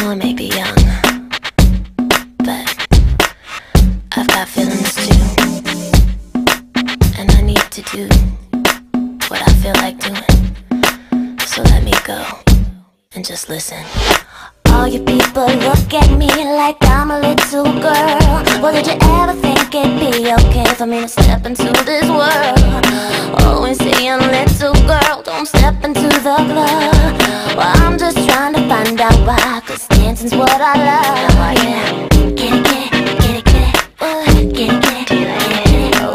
know I may be young, but I've got feelings too, and I need to do what I feel like doing. So let me go and just listen. All you people look at me like I'm a little girl. Well, did you ever think it'd be okay for me to step into this world? Always saying, little girl, don't step into the club. Well, I'm just trying to find out why, 'cause dancing's what I love. Yeah. Get it, get it, get it, get it. Get it, get it, get it, get it.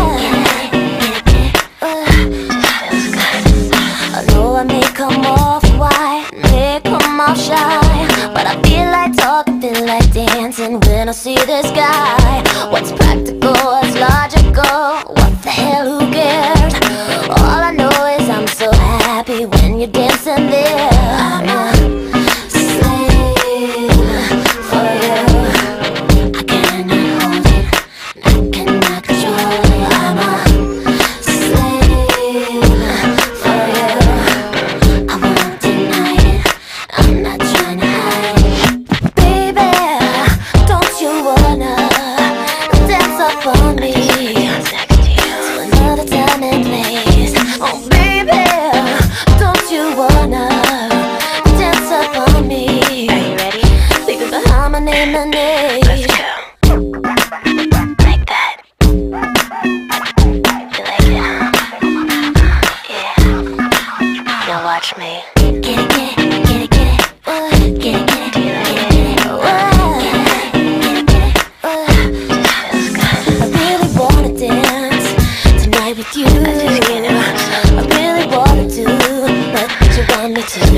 I know I may come off white, may come off shy, but I feel like talking, feel like dancing when I see this guy. What's practical, what's logical, what the hell, who cares? All I know is I'm so happy when you're dancing there. I'm a slave for you. I cannot hold it, I cannot control it. I'm a slave for you. I won't deny it, I'm not trying to hide it. Baby, don't you wanna dance up on me to another time and place? Oh baby, don't you wanna dance up on me? Are you ready? Leave it behind my name and age. Let's go. Like that. You like it, huh? Yeah. Now watch me. Get it, get it, get it, get it. Get it, get it, get it, get it. I really wanna dance tonight with you. I really wanna do what you want me to.